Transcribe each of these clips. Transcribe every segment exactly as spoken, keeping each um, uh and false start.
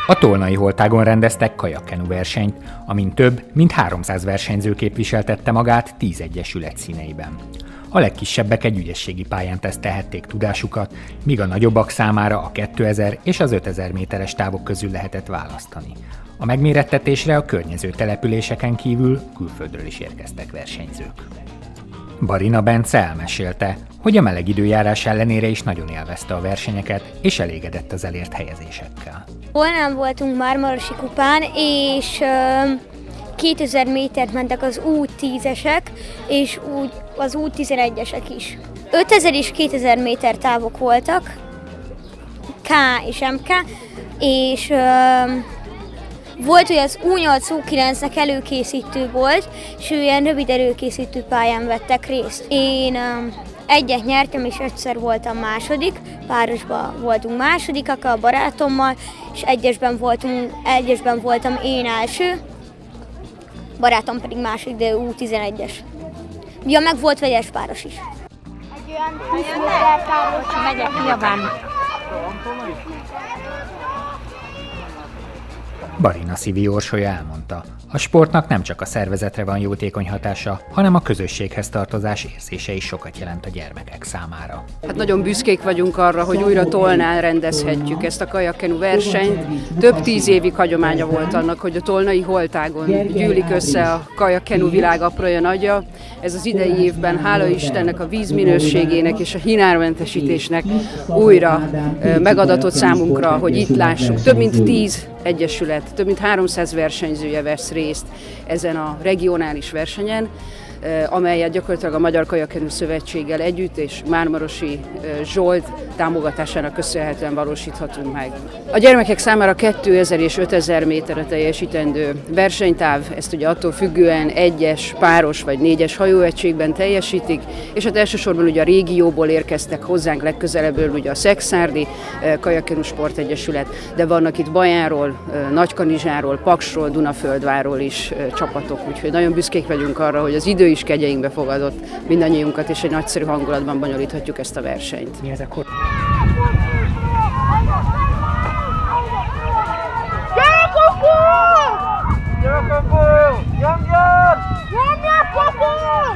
A Tolnai Holtágon rendeztek kajakkenu versenyt, amin több mint háromszáz versenyző képviseltette magát tíz egyesület színeiben. A legkisebbek egy ügyességi pályán tesztelhették tudásukat, míg a nagyobbak számára a kétezer és az ötezer méteres távok közül lehetett választani. A megmérettetésre a környező településeken kívül külföldről is érkeztek versenyzők. Barina Bence elmesélte, hogy a meleg időjárás ellenére is nagyon élvezte a versenyeket, és elégedett az elért helyezésekkel. Holnán voltunk Mármarosi kupán, és uh, kétezer métert mentek az U tízesek, és úgy az U tizenegyesek is. ötezer és kétezer méter távok voltak, K és em ká, és uh, volt, hogy az U nyolc U kilencnek előkészítő volt, és ő ilyen rövid előkészítő pályán vettek részt. Én um, egyet nyertem, és egyszer voltam második, párosban voltunk másodikak a barátommal, és egyesben, voltunk, egyesben voltam én első, barátom pedig második, de U tizenegyes. Ja, meg volt vegyes páros is. Egy olyan tíz méter páros, hogy megyek Javán. Barina szívi orsolya elmondta, a sportnak nem csak a szervezetre van jótékony hatása, hanem a közösséghez tartozás érzése is sokat jelent a gyermekek számára. Hát nagyon büszkék vagyunk arra, hogy újra Tolnán rendezhetjük ezt a kajakkenu versenyt. Több tíz évig hagyománya volt annak, hogy a Tolnai Holtágon gyűlik össze a kajakkenu világ aprója nagyja. Ez az idei évben, hála Istennek, a víz minőségének és a hinármentesítésnek újra megadatott számunkra, hogy itt lássuk. Több mint tíz egyesület, több mint háromszáz versenyzője vesz részt ezen a regionális versenyen, amelyet gyakorlatilag a Magyar Kajakkenu Szövetséggel együtt és Mármarosi Zsolt támogatásának köszönhetően valósíthatunk meg. A gyermekek számára kétezer és ötezer méterre teljesítendő versenytáv, ezt ugye attól függően egyes, páros vagy négyes hajóegységben teljesítik, és hát elsősorban ugye a régióból érkeztek hozzánk legközelebbről ugye a Szekszárdi Kajakkenu Sportegyesület, de vannak itt Bajánról, Nagykanizsáról, Paksról, Dunaföldvárról is csapatok, úgyhogy nagyon büszkék vagyunk arra, hogy az idő is kegyeinkbe fogadott mindannyiunkat, és egy nagyszerű hangulatban bonyolíthatjuk ezt a versenyt. Mi ez akkor? Gyere, Kokó! Gyere, Kokó! Nyomjad! Nyomjad, Kokó!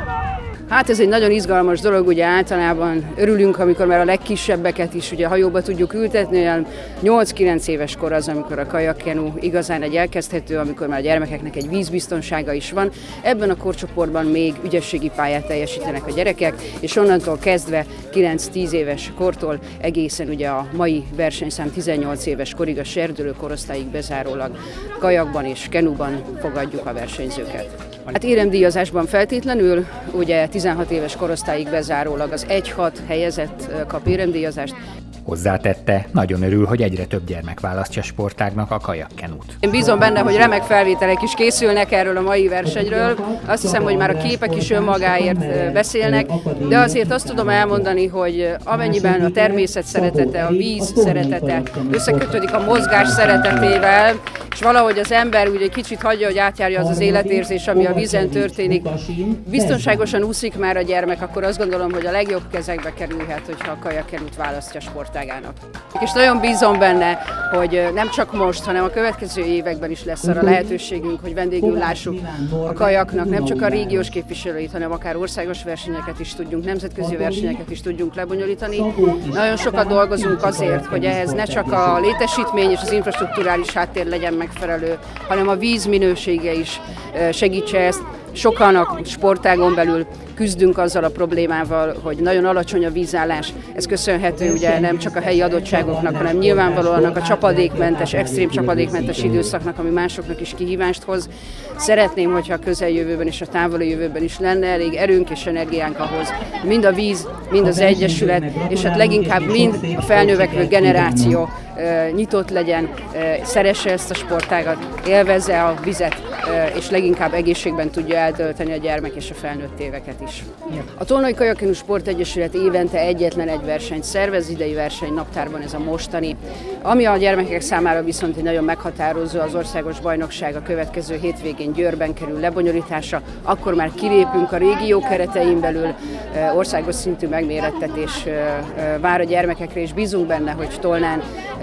Hát ez egy nagyon izgalmas dolog, ugye általában örülünk, amikor már a legkisebbeket is ugye hajóba tudjuk ültetni, olyan nyolc-kilenc éves kor az, amikor a kajakkenu igazán egy elkezdhető, amikor már a gyermekeknek egy vízbiztonsága is van. Ebben a korcsoportban még ügyességi pályát teljesítenek a gyerekek, és onnantól kezdve kilenc-tíz éves kortól egészen ugye a mai versenyszám tizennyolc éves korig a serdülő korosztályig bezárólag kajakban és kenuban fogadjuk a versenyzőket. Hát éremdíjazásban feltétlenül, ugye tizenhat éves korosztályig bezárólag az egy-hat helyezett kap éremdíjazást. Hozzátette, nagyon örül, hogy egyre több gyermek választja sportágnak a kajakkenút. Én bízom benne, hogy remek felvételek is készülnek erről a mai versenyről. Azt hiszem, hogy már a képek is önmagáért beszélnek, de azért azt tudom elmondani, hogy amennyiben a természet szeretete, a víz szeretete összekötődik a mozgás szeretetével, és valahogy az ember úgy egy kicsit hagyja, hogy átjárja az az életérzés, ami a vízen történik, biztonságosan úszik már a gyermek, akkor azt gondolom, hogy a legjobb kezekbe kerülhet, hogyha a kajakkenút választja sportágának. És nagyon bízom benne, hogy nem csak most, hanem a következő években is lesz arra lehetőségünk, hogy vendégül lássuk a kajaknak nem csak a régiós képviselőit, hanem akár országos versenyeket is tudjunk, nemzetközi versenyeket is tudjunk lebonyolítani. Nagyon sokat dolgozunk azért, hogy ehhez ne csak a létesítmény és az infrastrukturális háttér legyen megfelelő, hanem a víz minősége is segítse ezt. Sokan a sportágon belül küzdünk azzal a problémával, hogy nagyon alacsony a vízállás. Ez köszönhető ugye nem csak a helyi adottságoknak, hanem nyilvánvalóan a csapadékmentes, extrém csapadékmentes időszaknak, ami másoknak is kihívást hoz. Szeretném, hogyha a közeljövőben és a távoli jövőben is lenne elég erőnk és energiánk ahhoz, mind a víz, mind az egyesület, és hát leginkább mind a felnövekvő generáció nyitott legyen, szeresse ezt a sportágat, élvezze a vizet, és leginkább egészségben tudja eltölteni a gyermek és a felnőtt éveket is. A Tolnai Kajakkenu Sportegyesület évente egyetlen egy versenyt szervez, idei verseny naptárban ez a mostani. Ami a gyermekek számára viszont egy nagyon meghatározó, az országos bajnokság a következő hétvégén Győrben kerül lebonyolításra, akkor már kilépünk a régió keretein belül, országos szintű megmérettetés vár a gyermekekre, és bízunk benne, hogy Tolnán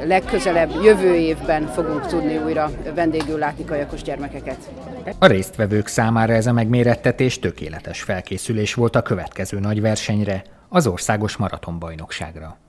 legközelebb, jövő évben fogunk tudni újra vendégül látni kajakos gyermekeket. A résztvevők számára ez a megmérettetés tökéletes felkészülés volt a következő nagy versenyre, az országos maratonbajnokságra.